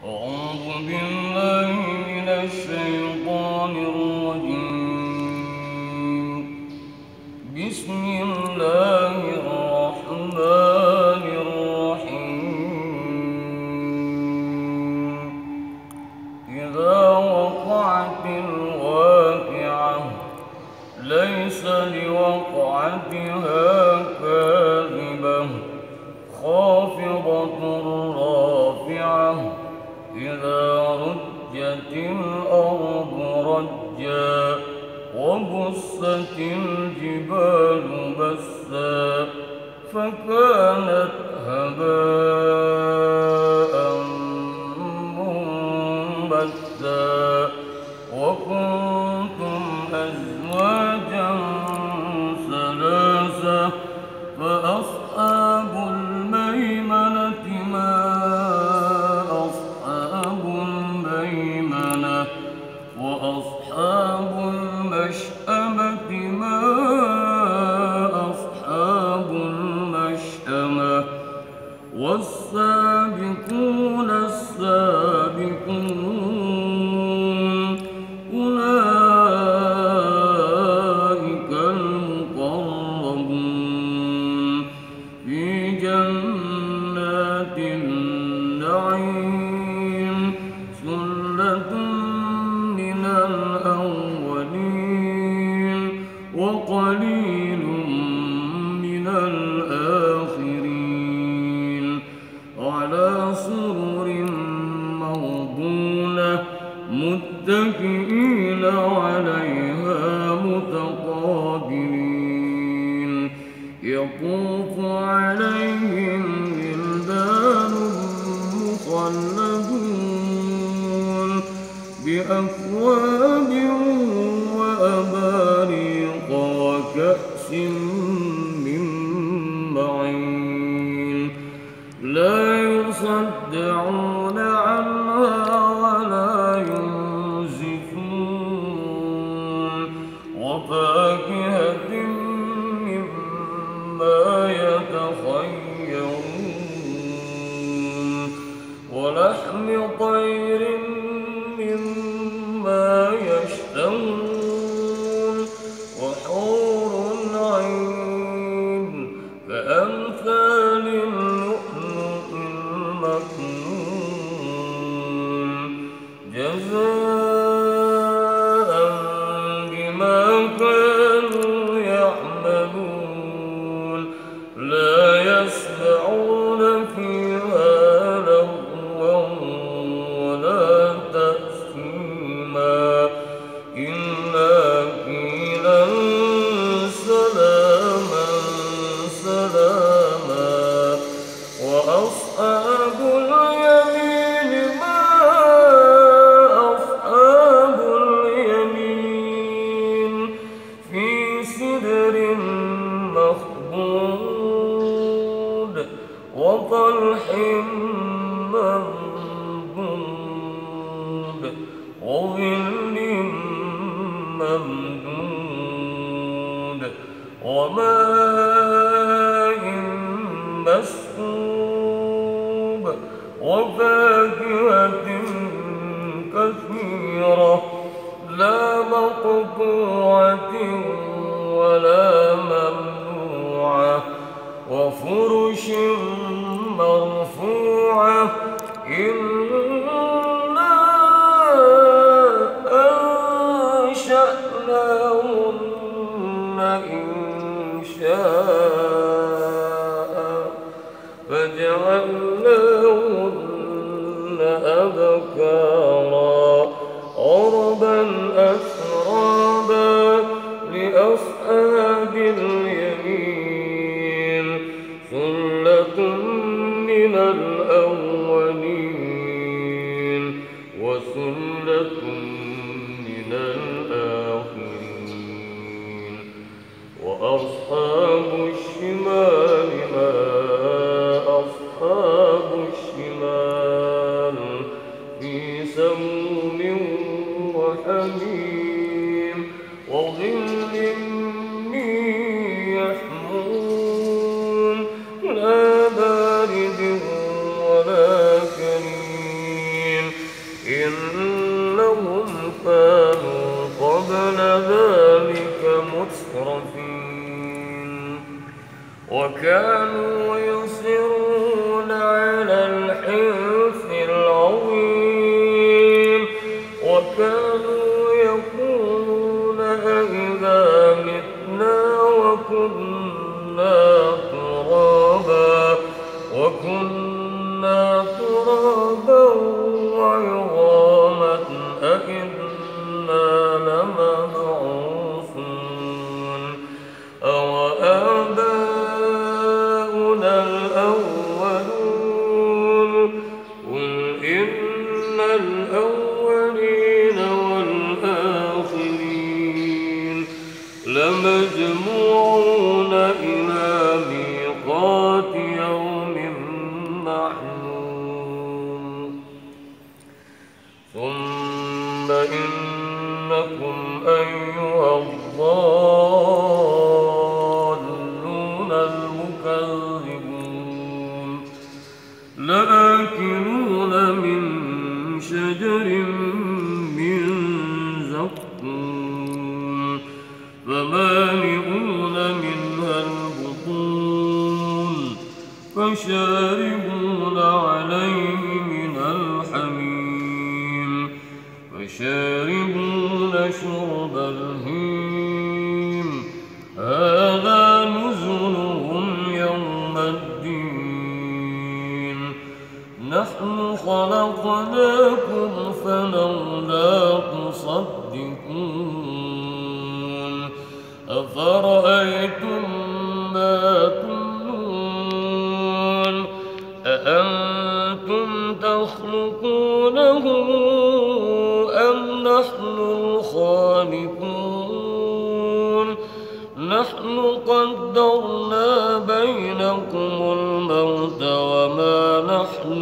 أعوذ بالله من الشيطان الرجيم. بسم الله الرحمن الرحيم. إذا وقعت الواقعة ليس لوقعتها كاذبة خافضة رافعة إذا رجت الأرض رجا وبست الجبال بسا فكانت هباء منبثا وكنتم أزواجا ثلاثا فأصحاب الميمنة ما أصحاب الميمنة وأصحاب المشأمة ما أصحاب المشأمة والسابقون السابقون أولئك المقربون في جنات النعيم ثلة من الأولين وقليل من الآخرين على سرر موضونة متكئين عليها متقابلين يطوف عليهم ولدان مخلدون بأكواب وأباريق وكأس من معين لا يصدعون عنها ولا ينزفون وفاكهة مما يتخيرون ولحم طير مما يشتهون وحور عين كأمثال اللؤلؤ المكنون جزاء بما كانوا يعملون لا يسمعون فيها لغوا ولا تأثيما إلا قيلا سلاما سلاما وأصحاب اليمين ما أصحاب اليمين في سدر مخضود وطلح منضود وظل ممدود وماء مسكوب وفاكهة كثيرة لا مقطوعة ولا ممنوعة وفرش مرفوعة إنا أنشأناهن إنشاء فجعلناهن أبكارا عربا أترابا لأصحاب اليمين ثلة من الأولين وثلة من الآخرين وأصحاب الشمال ما أصحاب الشمال في سموم وحميم وظل من يحمون لا بارد ولا كريم وكانوا يصرون على الحنث العظيم وكانوا يقولون أئذا متنا وكنا ترابا وعظاما أئنا لمبعوثون أوآباؤنا الأولون قل إن الأولين والآخرين لمجموعون إلى ميقات يوم معلوم ثم إنكم أيها الضالون المكذبون لآكلون من شجر من زقوم فمالئون منها البطون فشاربون عليه من الحميم فشاربون شرب الهيم هذا نزلهم يوم الدين نحن خلقناكم فلولا تصدقون أفرأيتم ما تمنون أأنتم تخلقونه أم نحن الخالقون نحن قدرنا بينكم الموت وما نحن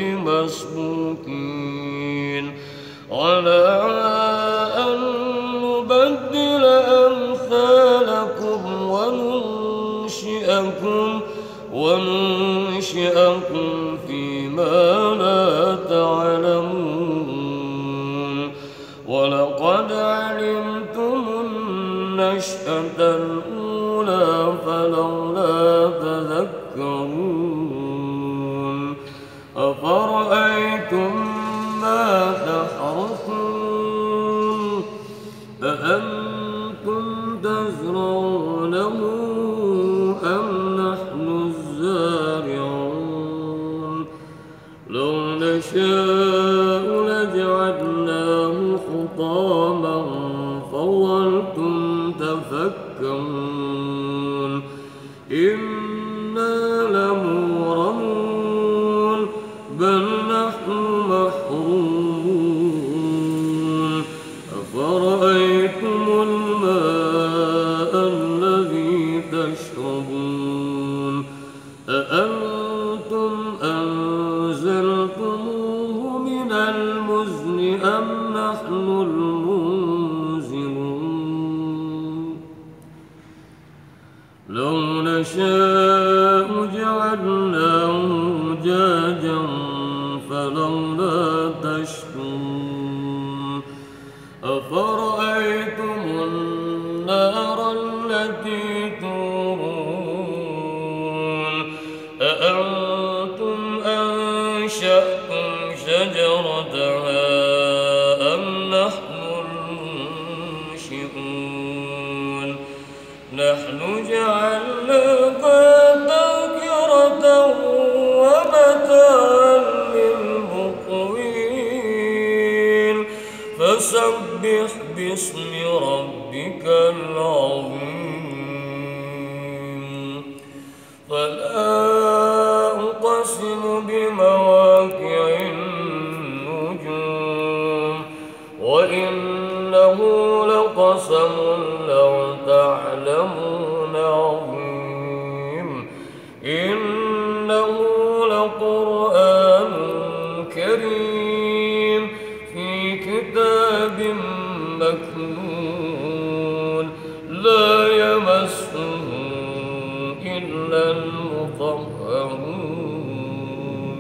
بمسبوقين على أن نبدل أمثالكم وننشئكم فيما لا تعلمون ولقد علمتم النشأة الأولى فلولا تذكرون أفرأيتم ما تحرثون أأنتم تزرعونه أم نحن الزارعون لو نشاء لجعلناه حطاما فظلتم تفكرون إنا لمغرمون بل نحن محرومون أفرأيتم الماء الذي تشربون أأنتم أنزلتموه من المزن أم نحن المنزلون لو نشاء جعلناه أجاجا فلولا تشكرون أفرأيتم النار التي تورون أأنتم أنشأتم شجرتها أم نحن المنشئون نحن جعلناها تذكرة ومتاعا للمقوين فسبح باسم ربك العظيم فلا أقسم بمواقع النجوم وإنه لقسم لو تعلمون عظيم إنه لقرآن كريم في كتاب مكنون لا يمسه إلا المطهرون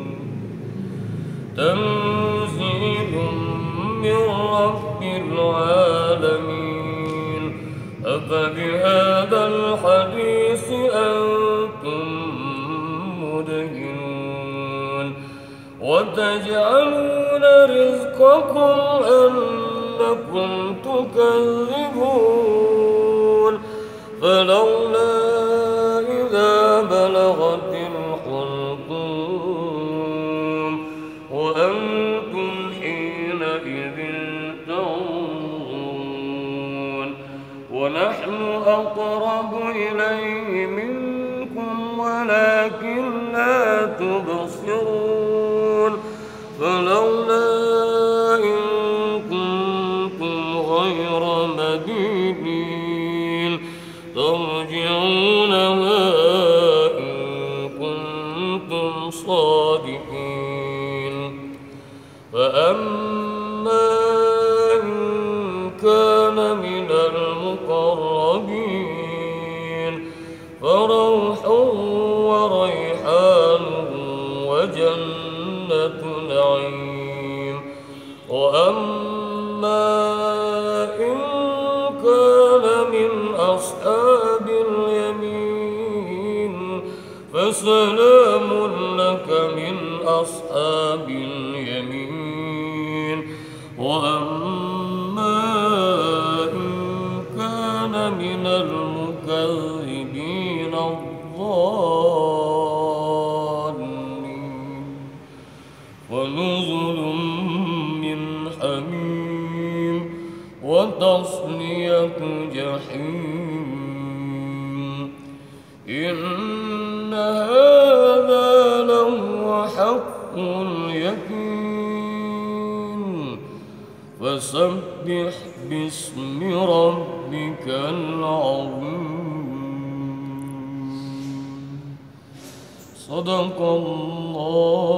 تنزيل من رب العالمين أفبهذا الحديث أنتم وتجعلون رزقكم أنكم تكذبون فلولا إذا بلغت الحلقوم وأنتم حينئذ تنظرون ونحن أقرب إليه منكم ولكن لا تبصرون فلولا إن كنتم غير مدينين ترجعونها إن كنتم صادقين فأما إن كان من المقربين فروح وريحان وجنة نعيم وأما إن كان من أصحاب اليمين فسلام لك من أصحاب اليمين وأما إن كان من المكذبين الضالين ونزل من حميم وتصلية جحيم إن هذا لهو حق اليقين فسبح باسم ربك العظيم صدق الله